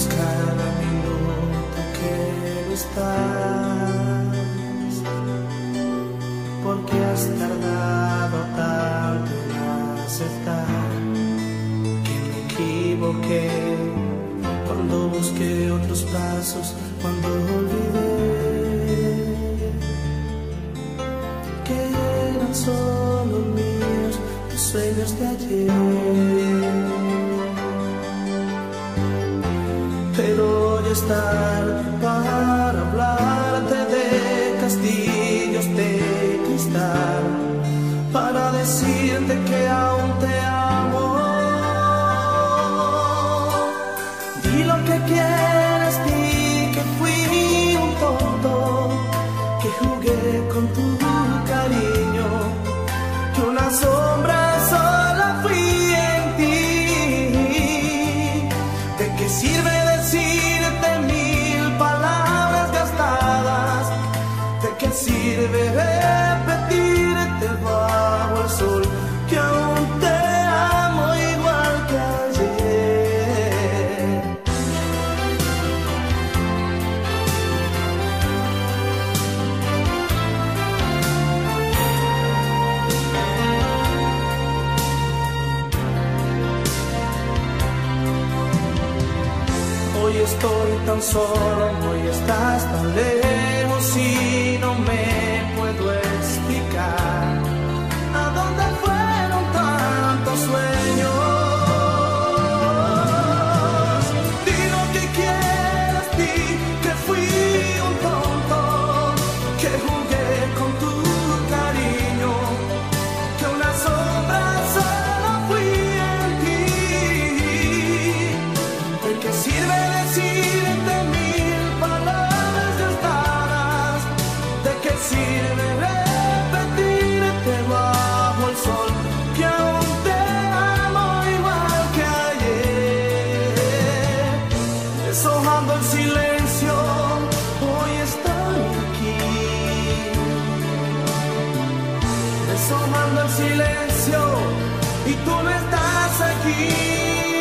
cada minuto que no estás, porque has tardado tanto en aceptar que me equivoqué, cuando busqué otros pasos, cuando olvidé que eran solo míos los sueños de ayer. Pero ya es tarde para hablarte de castillos de cristal, para decirte que aún te amo. Di lo que quieras, di que fui un tonto, que jugué con tu cariño, que una sombra sola fui en ti. ¿De qué sirve decirte mil palabras gastadas? ¿De qué sirve repetirte bajo el sol que aún te amo igual que ayer? Hoy estoy tan solo, hoy estás tan lejos y no me puedo explicar a dónde fueron tantos sueños. Di lo que quieras, di que fui un tonto, que jugué con tu cariño, que una sombra solo fui en ti. ¿De qué sirve decirte mil palabras gastadas? ¿De qué sirve repetirte bajo el sol que aún te amo igual que ayer? Deshojando el silencio, hoy estoy aquí. Deshojando el silencio y tú no estás aquí.